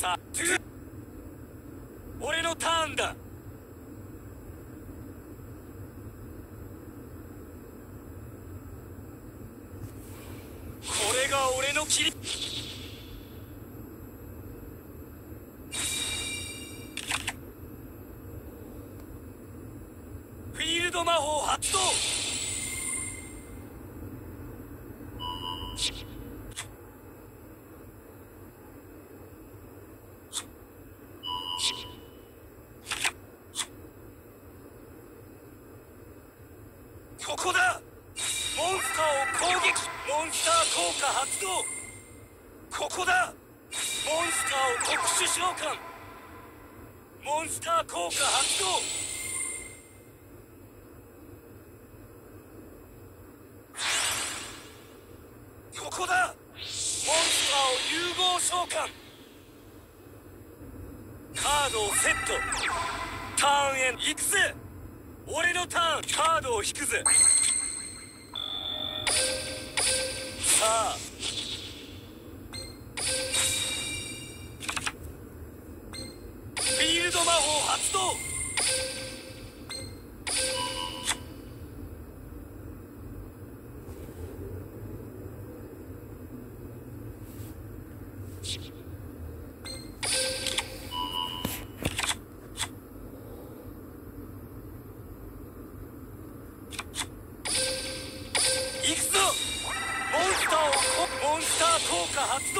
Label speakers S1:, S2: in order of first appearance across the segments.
S1: さあ俺のターンだ。これが俺の切り。フィールド魔法発動。ここだ。モンスターを攻撃。モンスター効果発動。ここだ。モンスターを特殊召喚。モンスター効果発動。ここだ。モンスターを融合召喚。カードをセット。ターンへ行くぜ。俺のターン。カードを引くぜ。さあフィールド魔法発動。行くぞ。モンスター効果発動。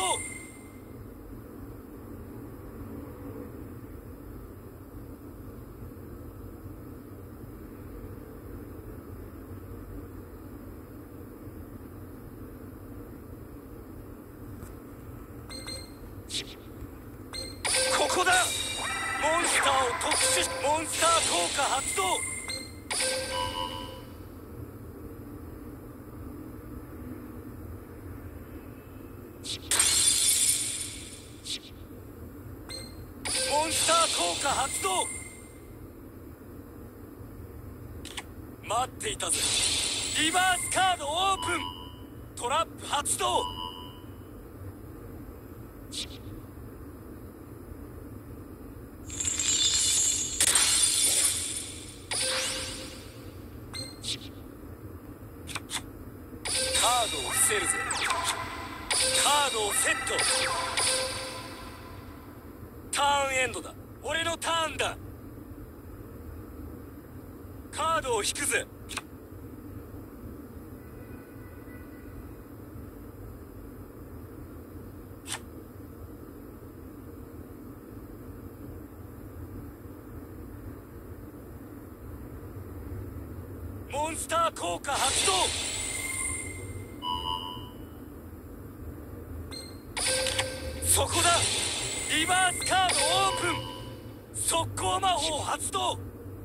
S1: ここだ。モンスターを特殊。モンスター効果発動。モンスター効果発動。待っていたぜ。リバースカードオープン。トラップ発動。カードを伏せるぜ。カードをセット。ターンエンドだ。俺のターンだ。カードを引くぜ。モンスター効果発動。そこだ。リバースカードオープン。速攻魔法発動。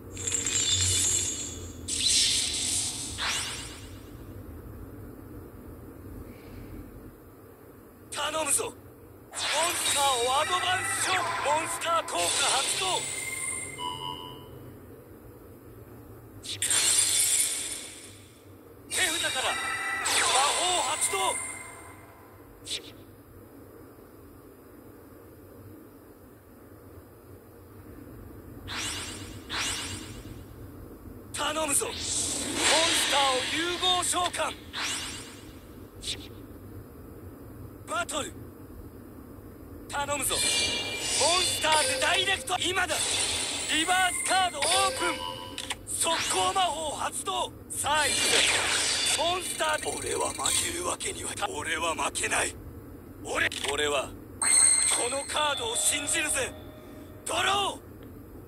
S1: 頼むぞ。モンスターをアドバンス召喚。モンスター効果発動。手札から魔法発動。頼むぞ。モンスターを融合召喚。バトル頼むぞ。モンスターでダイレクト。今だ。リバースカードオープン。速攻魔法発動。さあ行くぜ。モンスターで。俺は負けるわけには。俺は負けない。俺はこのカードを信じるぜ。ドロー。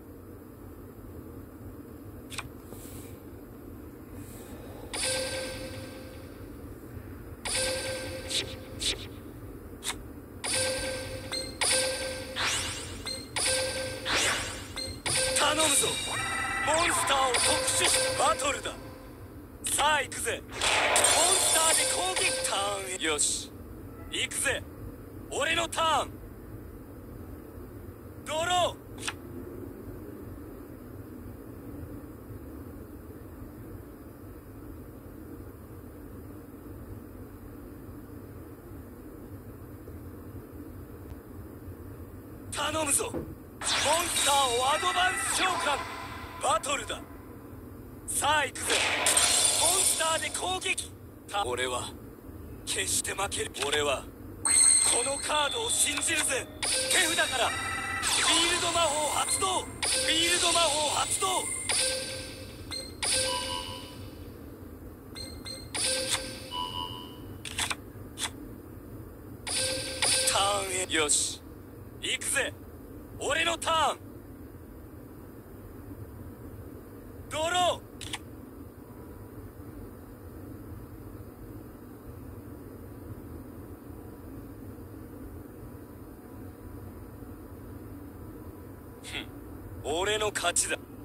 S1: 頼むぞ。モンスターを特殊しバトルだ。さあ行くぜ。モンスターで攻撃。ターン。よし行くぜ。俺のターン。ドロー。 頼むぞ。モンスターをアドバンス召喚。バトルだ。さあ行くぜ。モンスターで攻撃。俺は決して負ける。俺はこのカードを信じるぜ。手札からフィールド魔法発動。フィールド魔法発動。ターンへ。よし行くぜ。俺のターン。ドロー。俺の勝ちだ。